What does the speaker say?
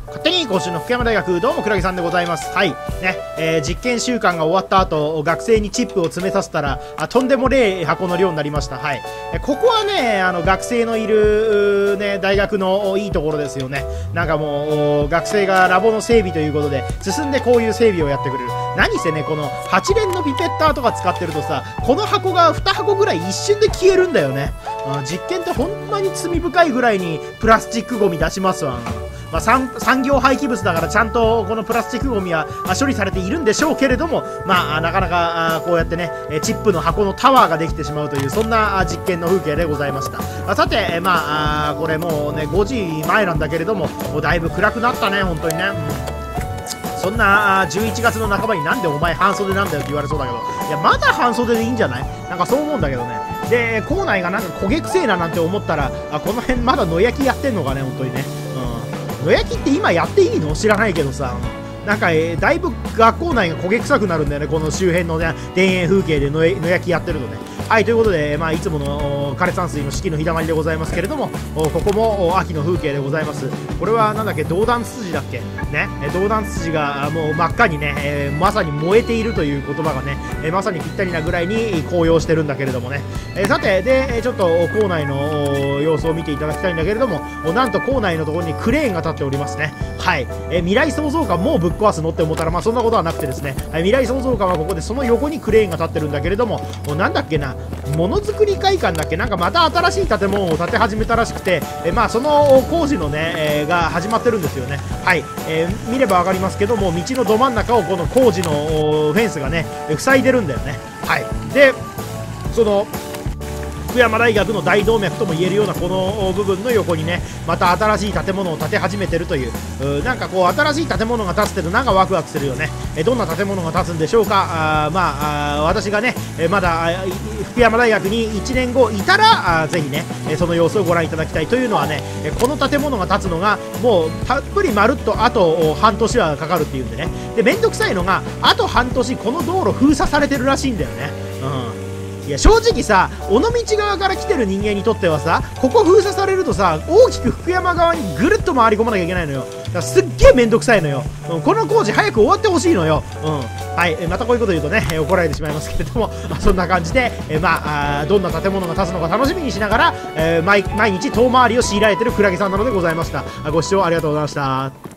勝手に今週の福山大学、どうも倉木さんでございます。はい。ね、実験週間が終わった後、学生にチップを詰めさせたら、とんでもねえ箱の量になりました。はい。ここはね、学生のいる、ね、大学のいいところですよね。なんかもう、学生がラボの整備ということで、進んでこういう整備をやってくれる。何せね、この8連のピペッターとか使ってるとさ、この箱が2箱ぐらい一瞬で消えるんだよね。実験ってほんまに罪深いぐらいにプラスチックゴミ出しますわ。まあ、産業廃棄物だからちゃんとこのプラスチックゴミは処理されているんでしょうけれども、まあ、なかなかこうやってね、チップの箱のタワーができてしまうという、そんな実験の風景でございました。さて、まあ、これもうね、5時前なんだけれども、もうだいぶ暗くなったね、本当にね。そんな11月の半ばになんでお前半袖なんだよって言われそうだけど、いや、まだ半袖でいいんじゃない？なんかそう思うんだけどね。で、校内がなんか焦げくせえななんて思ったら、この辺まだ野焼きやってんのかね、本当にね。野焼きって今やっていいの？知らないけどさ、なんか、だいぶ学校内が焦げ臭くなるんだよね、この周辺のね、田園風景で野焼きやってるとね。はい、ということで、まあ、いつもの枯山水の四季の日だまりでございますけれども、ここも秋の風景でございます。これはなんだっけ、銅弾ツツジだっけね、銅弾ツツジがもう真っ赤にね、まさに燃えているという言葉がね、まさにぴったりなぐらいに紅葉してるんだけれどもね。さて、で、ちょっと校内の様子を見ていただきたいんだけれども、なんと校内のところにクレーンが立っておりますね。はい。未来創造館もうぶっ壊すのって思ったら、まあそんなことはなくてですね、未来創造館はここでその横にクレーンが立ってるんだけれども、なんだっけな、ものづくり会館だっけ、なんかまた新しい建物を建て始めたらしくて、まあその工事のね、が始まってるんですよね。はい。見ればわかりますけども、道のど真ん中をこの工事のフェンスがね、塞いでるんだよね。はい。で、その、福山大学の大動脈とも言えるようなこの部分の横にね、また新しい建物を建て始めてるという、なんかこう新しい建物が建つってのなんかワクワクするよね。どんな建物が建つんでしょうか。まあ私がね、まだ福山大学に1年後いたらぜひね、その様子をご覧いただきたいというのはね、この建物が建つのがもうたっぷりまるっとあと半年はかかるっていうんでね。で、めんどくさいのがあと半年この道路封鎖されてるらしいんだよね。いや正直さ、尾道側から来てる人間にとってはさ、ここ封鎖されるとさ、大きく福山側にぐるっと回り込まなきゃいけないのよ。だからすっげえめんどくさいのよ。この工事早く終わってほしいのよ。はい、またこういうこと言うとね、怒られてしまいますけれども、そんな感じで、まあどんな建物が建つのか楽しみにしながら、毎日遠回りを強いられてるクラゲさんなのでございました。ご視聴ありがとうございました。